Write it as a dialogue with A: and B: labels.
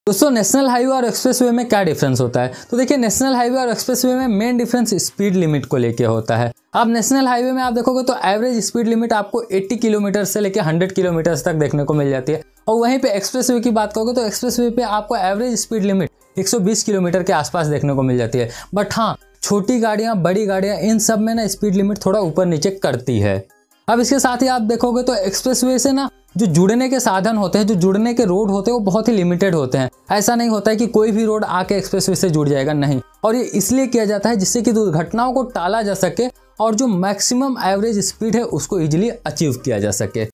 A: दोस्तों national highway और expressway में क्या डिफरेंस होता है? तो देखिए नेशनल हाईवे और एक्सप्रेसवे में मेन डिफरेंस स्पीड लिमिट को लेके होता है। आप नेशनल हाईवे में आप देखोगे तो एवरेज स्पीड लिमिट आपको 80 किलोमीटर से लेकर 100 किलोमीटर तक देखने को मिल जाती है, और वहीं पे एक्सप्रेसवे की बात करोगे तो एक्सप्रेसवे पे आपको एवरेज स्पीड लिमिट 120 किलोमीटर के आसपास देखने को मिल जाती है। बट हाँ, छोटी गाड़ियाँ, बड़ी गाड़ियाँ, इन सब में ना स्पीड लिमिट थोड़ा ऊपर नीचे करती है। अब इसके साथ ही आप देखोगे तो एक्सप्रेसवे से ना जो जुड़ने के साधन होते हैं, जो जुड़ने के रोड होते हैं, वो बहुत ही लिमिटेड होते हैं। ऐसा नहीं होता है कि कोई भी रोड आके एक्सप्रेसवे से जुड़ जाएगा, नहीं। और ये इसलिए किया जाता है जिससे कि दुर्घटनाओं को टाला जा सके और जो मैक्सिमम एवरेज स्पीड है उसको इजीली अचीव किया जा सके।